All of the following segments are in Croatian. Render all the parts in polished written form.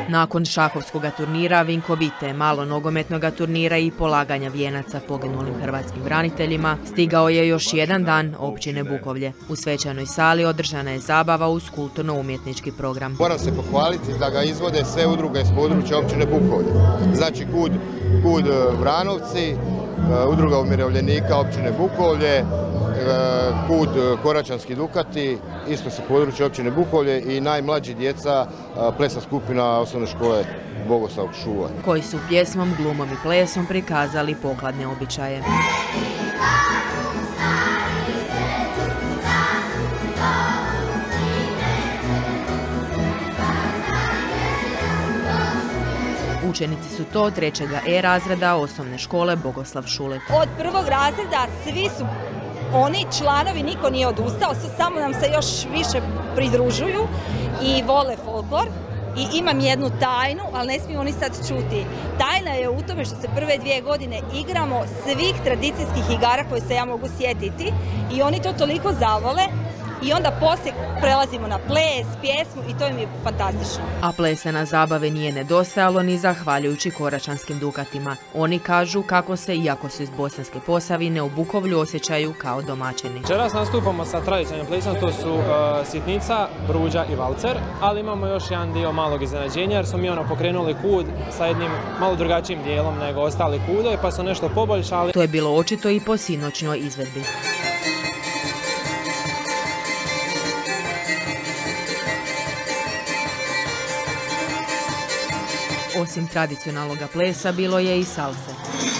Nakon šahovskog turnira, vinkovite, malo nogometnog turnira i polaganja vijenaca poginulim hrvatskim braniteljima, stigao je još jedan dan općine Bukovlje. U svečanoj sali održana je zabava uz kulturno-umjetnički program. Moram se pohvaliti da ga izvode sve udruge iz područja općine Bukovlje. Znači KUD Vranovci, udruga umirovljenika općine Bukovlje, KUD Koračanski Dukati, isto sa područja općine Bukovlje i najmlađi djeca plesna skupina osnovne škole Bogoslav Šuvanj, koji su pjesmom, glumom i plesom prikazali pokladne običaje. Učenici su to 3. E razreda osnovne škole Bogoslav Šulet. Od 1. razreda svi su oni članovi, niko nije odustao, samo nam se još više pridružuju i vole folklor. I imam jednu tajnu, ali ne smiju oni sad čuti. Tajna je u tome što se prve 2 godine igramo svih tradicijskih igara koje se ja mogu sjetiti i oni to toliko zavole i onda poslije prelazimo na ples, pjesmu i to im je fantastično. A plesa na zabave nije nedostajalo ni zahvaljujući Koračanskim Dukatima. Oni kažu kako se, iako su iz Bosanske Posavine, u Bukovlju osjećaju kao domaćini. Večeras nastupamo sa tradicionalnim plesom, to su sitnica, bruđa i valcer, ali imamo još jedan dio malog iznenađenja jer smo mi pokrenuli KUD sa jednim malo drugačijim dijelom nego ostali KUD-ovi pa su nešto poboljšali. To je bilo očito i po sinoćnoj izvedbi. Osim tradicionalnog plesa, bilo je i salse.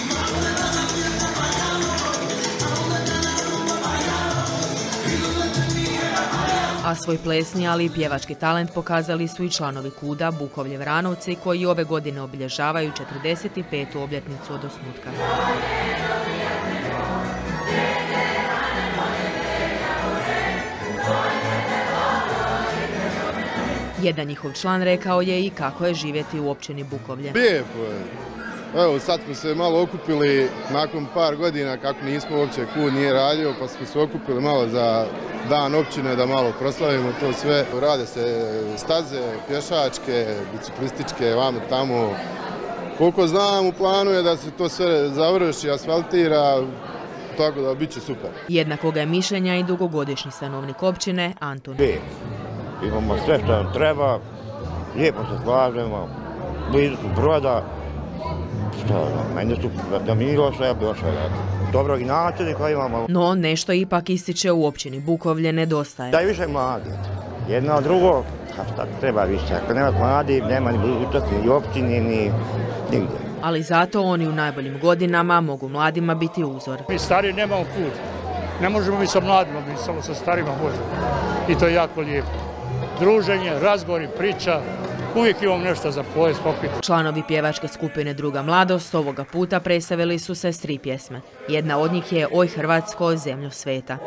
A svoj plesni, ali i pjevački talent pokazali su i članovi KUD-a Bukovlje Vranovci, koji ove godine obilježavaju 45. obljetnicu od osnutka. Jedan njihov član rekao je i kako je živjeti u općini Bukovlje. Lijepo je. Evo, sad smo se malo okupili nakon par godina kako nismo uopće KUD nije radio, pa smo se okupili malo za dan općine da malo proslavimo to sve. Rade se staze, pješačke, biciklističke, vamo tamo. Koliko znam, u planu je da se to sve završi, asfaltira, tako da bit će super. Jednakog je mišljenja i dugogodišnji stanovnik općine Antun. Imamo sve što nam treba, lijepo se slažemo, blizu su Broda, meni su da mi je loše, ja bi loše dobrog načelnika imamo. No nešto ipak ističe u općini Bukovlje nedostaje. Da je više mladi, jedno od drugo, a šta treba više, ako nema mladi, nema ni budućnosti, ni općini, ni nigdje. Ali zato oni u najboljim godinama mogu mladima biti uzor. Mi stari nemamo KUD, ne možemo mi sa mladima, mi samo sa starima možemo i to je jako lijepo. Druženje, razgovori, priča, uvijek imam nešto za pojest, popiti. Članovi pjevačke skupine Druga mladost ovoga puta predstavili su se s 3 pjesme. Jedna od njih je Oj Hrvatsko, zemljo sveta.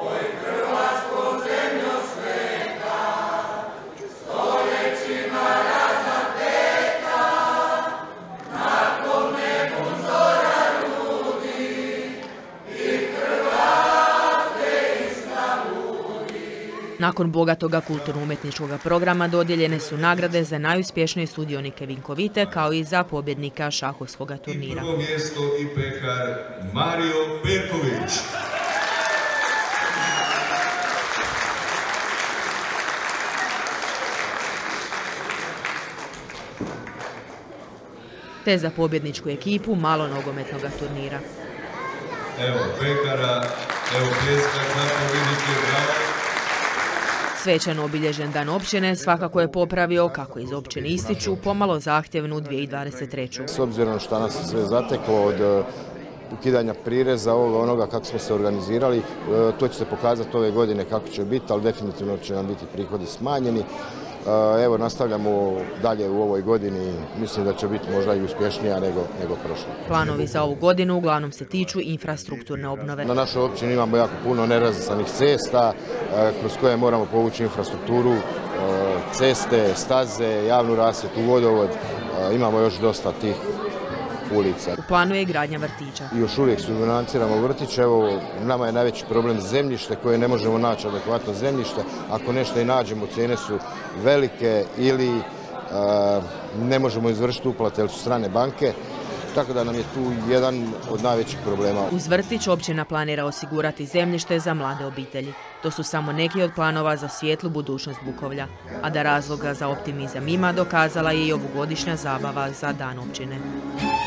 Nakon bogatoga kulturno-umjetničkog programa dodijeljene su nagrade za najuspješnije sudionike vinkovite kao i za pobjednika šahovskog turnira. Prvo mjesto i pekar Mario Perković. Te za pobjedničku ekipu malo nogometnog turnira. Evo pekara, evo pljeska, kako vidite, bravo. Svečano obilježen dan općine svakako je popravio, kako iz općine ističu, pomalo zahtjevnu 2023. S obzirom što nas je sve zateklo od ukidanja prireza, onoga kako smo se organizirali, to će se pokazati ove godine kako će biti, ali definitivno će nam biti prihodi smanjeni. Evo, nastavljamo dalje u ovoj godini, mislim da će biti možda i uspješnija nego prošle. Planovi za ovu godinu uglavnom se tiču infrastrukturne obnove. Na našoj općini imamo jako puno nerazvrstanih cesta kroz koje moramo povući infrastrukturu, ceste, staze, javnu rasvjetu, vodovod, imamo još dosta tih ulica. U planu je gradnja vrtića. Još uvijek subvenciramo vrtiće. Evo, nama je najveći problem zemljište koje ne možemo naći adekvatno zemljište. Ako nešto i nađemo, cijene su velike ili ne možemo izvršiti uplate jer su strane banke, tako da nam je tu jedan od najvećih problema. Uz vrtić općina planira osigurati zemljište za mlade obitelji. To su samo neki od planova za svijetlu budućnost Bukovlja. A da razloga za optimizam ima, dokazala je i ovogodišnja zabava za Dan općine.